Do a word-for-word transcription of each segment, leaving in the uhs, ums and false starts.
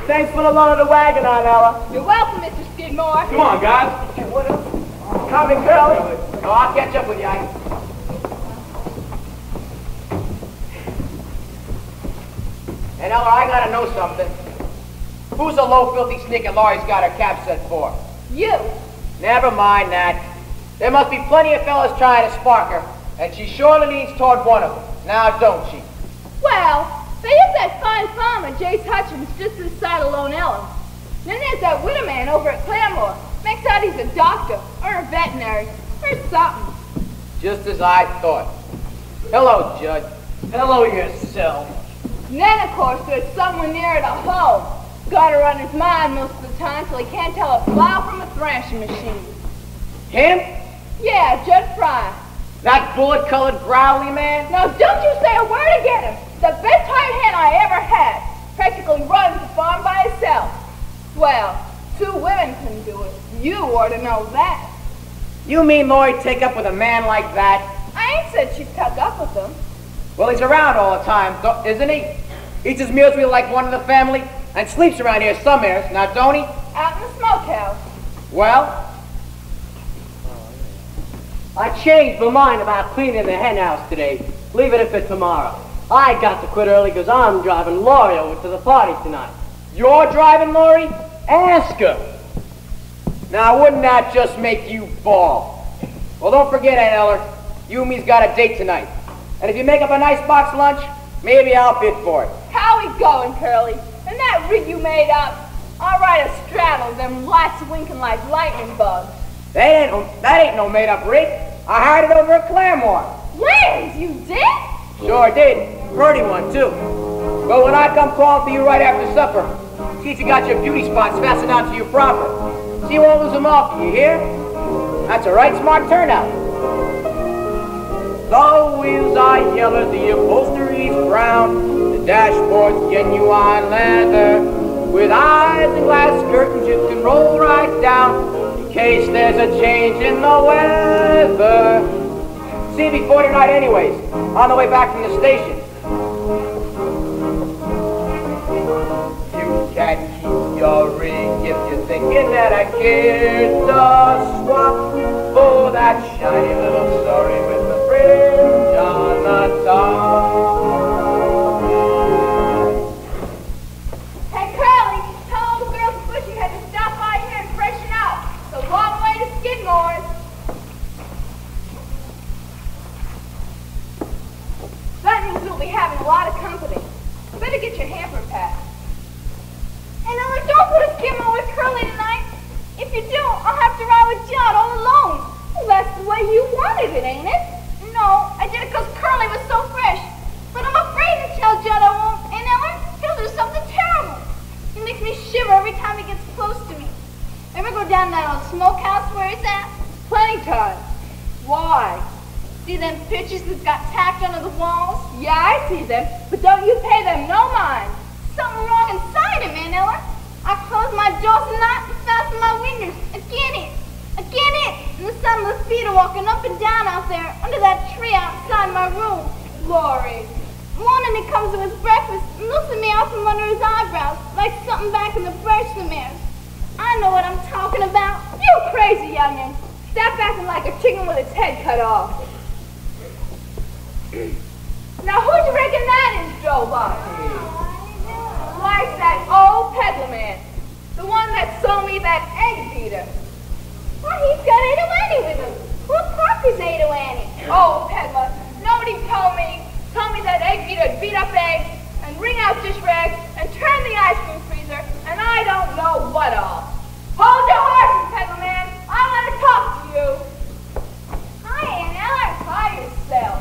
Thanks for the loan of the wagon on, Ella. You're welcome, Mister Skidmore. Come on, guys. Coming, Curly. Oh, I'll catch up with you, Ike. And Ella, I gotta know something. Who's the low, filthy sneaker Laurie's got her cab set for? You. Never mind that. There must be plenty of fellas trying to spark her, and she surely leans toward one of them. Now, don't she? Well, there is that fine farmer, Jace Hutchins, just this side of Lone Ellen. Then there's that widow man over at Claremore. Makes out he's a doctor, or a veterinary, or something. Just as I thought. Hello, Judge. Hello yourself. And then, of course, there's someone near at home. Got her on his mind most of the time till he can't tell a plow from a thrashing machine. Him? Yeah, Judge Fry. That bullet-colored growly man? Now, don't you say a word against him. The best hired hand I ever had. Practically runs the farm by himself. Well, two women can do it. You ought to know that. You mean Laurie take up with a man like that? I ain't said she'd tuck up with him. Well, he's around all the time, isn't he? Eats his meals with you like one of the family, and sleeps around here somewhere, now don't he? Out in the smokehouse. Well? I changed my mind about cleaning the hen house today. Leaving it for tomorrow. I got to quit early because I'm driving Laurie over to the party tonight. You're driving, Laurie? Ask her. Now, wouldn't that just make you bawl? Well, don't forget, Aunt Eller, you and me's got a date tonight. And if you make up a nice box lunch, maybe I'll bid for it. How we going, Curly? And that rig you made up? I'll ride a straddle, them lights winking like lightning bugs. That ain't no, that ain't no made-up rig. I hired it over at Claremore. Liz, you did? Sure did. Pretty one, too. But when I come calling for you right after supper, see if you got your beauty spots fastened out to you proper. See you won't lose them off, you hear? That's a right smart turnout. The wheels are yellow, the upholstery's brown, the dashboard's genuine leather. With eyes and glass curtains you can roll right down in case there's a change in the weather. See you before tonight anyways, on the way back from the station. You can keep your ring if you're thinking that I care to swap for that shiny little story with the fringe on the top. Hey, Curly, tell all the girls at Bushyhead to stop by here and freshen up. It's a long way to Skidmore's. That means we'll be having a lot of company. Better get your hamper packed. And Ella, don't put a Skidmore with Curly tonight. If you do, I'll have to ride with Judd all alone. Well, that's the way you wanted it, ain't it? No, I did it because Curly was so fresh. But I'm afraid to tell Judd I won't. And Ella, he'll do something terrible. He makes me shiver every time he gets close to me. Ever go down that old smokehouse where he's at? Plenty times. Why? See them pictures that's got tacked onto the walls? Yeah, I see them, but don't you pay them no mind. Something wrong inside him, Aunt Ella. I close my doors at night and fasten my windows. Again it, again it. And the sun of the feet are walking up and down out there under that tree outside my room. Glory. Morning he comes to his breakfast and looks at me out from under his eyebrows like something back in the brush the mirrors. I know what I'm talking about. You crazy youngin'. Stop acting like a chicken with its head cut off. Now who do you reckon that is, Joe Bob? Why, it's that old peddler man. The one that sold me that egg beater. Why, he's got Ada Annie with him. Who Parker's Ada Annie? Oh, peddler. Nobody told me. Told me that egg beater'd beat up eggs and wring out dish rags and turn the ice cream freezer and I don't know what all. Hold your horses, peddler man. I want to talk to you. Hi, Aunt Ella. Hi yourself.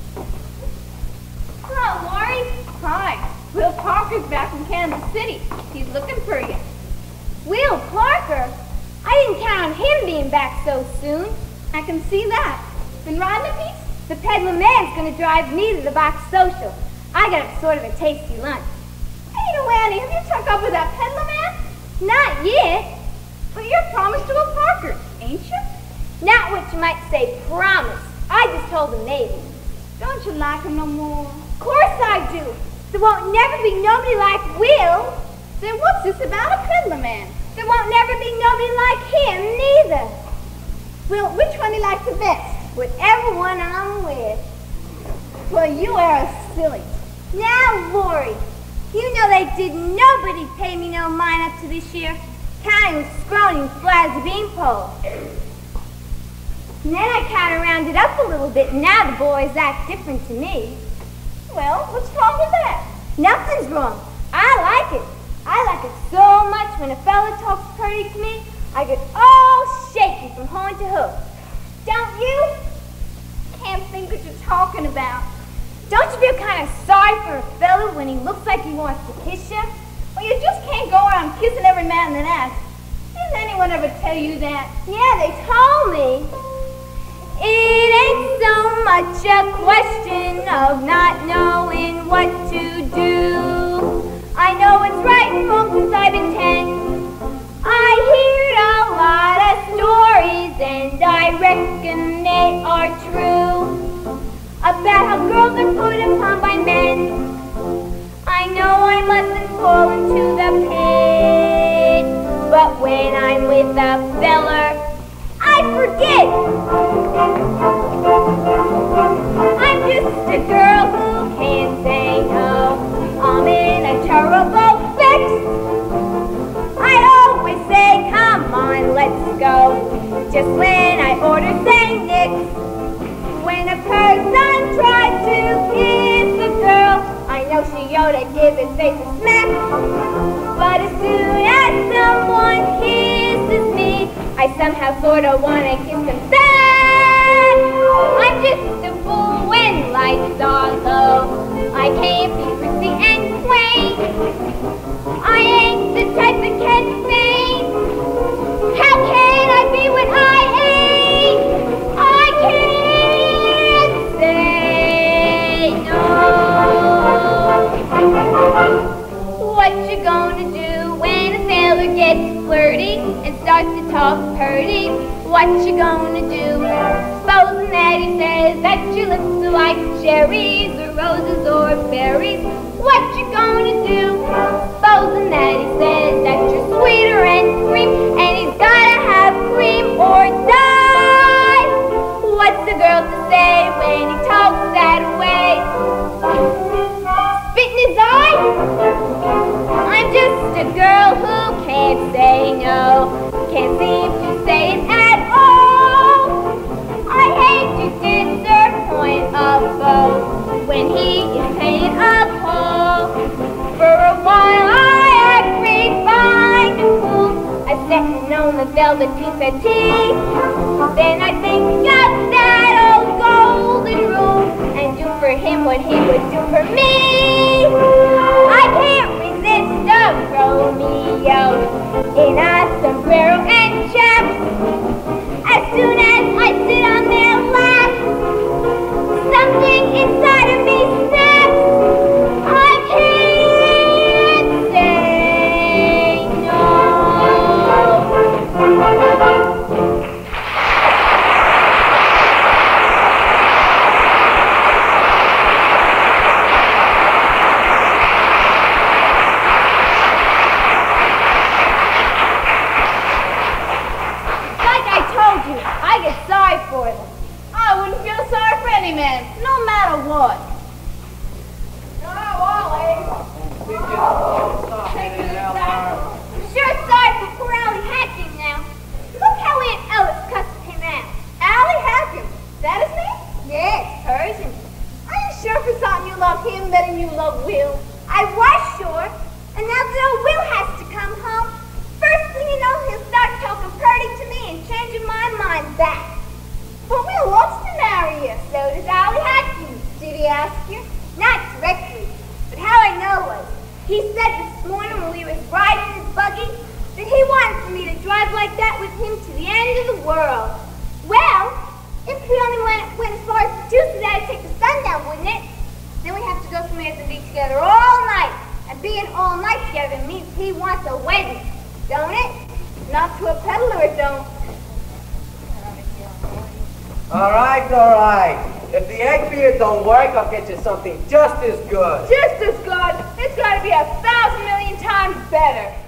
Hello, Laurie. Hi. Will Parker's back from Kansas City. He's looking for you. Will Parker? I didn't count on him being back so soon. I can see that. Been riding a piece? The peddler man's gonna drive me to the box social. I got sort of a tasty lunch. Hey, Annie, have you tucked up with that peddler man? Not yet. But you're promised to a Parker, ain't you? Not what you might say promise. I just told him maybe. Don't you like him no more? Of course I do. There won't never be nobody like Will. Then what's this about a peddler man? There won't never be nobody like him, neither. Well, which one do you like the best? Whatever one I'm with. Well, you are a silly. Now, Lori, you know they did nobody pay me no mind up to this year, counting with scrawny and flat as a beanpole. And then I kind of rounded up a little bit, and now the boys act different to me. Well, what's wrong with that? Nothing's wrong. I like it. I like it so much when a fella talks pretty to me, I get all shaky from horn to hoof. Don't you? Can't think what you're talking about. Don't you feel kind of sorry for a fella when he looks like he wants to kiss you? Well, you just can't go around kissing every man that asks. Didn't anyone ever tell you that? Yeah, they told me. It ain't so much a question of not knowing what to do. I know it's right from since I've been ten. I heard a lot of stories and I reckon they are true. About how girls are put upon by men. I know I mustn't fall into the pit, but when I'm with a feller, I forget. I'm just a girl who can't say no. I'm in a terrible fix. I always say, come on, let's go, just when I order say nix. When a person tries to kiss a girl, I know she ought to give his face a smack. But as soon as someone kisses me, I somehow sorta wanna kiss him back. I'm just a fool when lights are low. I can't be prissy and quaint. I ain't the type that can feign. How can I be what I ain't? I can't say no. What you gonna do when a sailor gets flirty and starts to talk purty? What you gonna do? Supposing that he says that your lips are like cherries or roses or berries. What you gonna do? Supposing that he says that you're sweeter and cream, and he's gotta have cream or die. What's the girl to say when he talks that way? Spit in his eye? I'm just a girl who can't say no, can't seem to say it at all. I hate to disappoint a foe when he is paying a call. For a while I act refined and cool, I sitting on the velveteen settee. Then I think of that old golden rule and do for him what he would do for me. I can't resist a Romeo in a sombrero and chaps. As soon as I sit on their lap, something inside of me snaps. I can't say no. Like I told you, I get sorry for them. I wouldn't feel sorry for any man, no matter what. Sure sorry for poor Allie Hacking now. Look how Aunt Ellis cussed him out. Allie Hacking, that his name? Yes, Persian. Are you sure for something you love him better than you love Will? I was sure, and now that old Will has to come home, first thing you know, he'll start talking pretty to me and changing my mind back. But Will wants to marry you. So does Allie Hacking. Did he ask you? Not directly, but how I know was, he said this morning when we was riding his buggy that he wanted for me to drive like that with him to the end of the world. Well, if we only went, went as far as Tuesday, that'd take the sun down, wouldn't it? Then we have to go somewhere to be together all night. And being all night together means he wants a wedding, don't it? Not to a peddler, it don't. All right, all right. If the egg beard don't work, I'll get you something just as good. Just as good. It's got to be a thousand million times times better.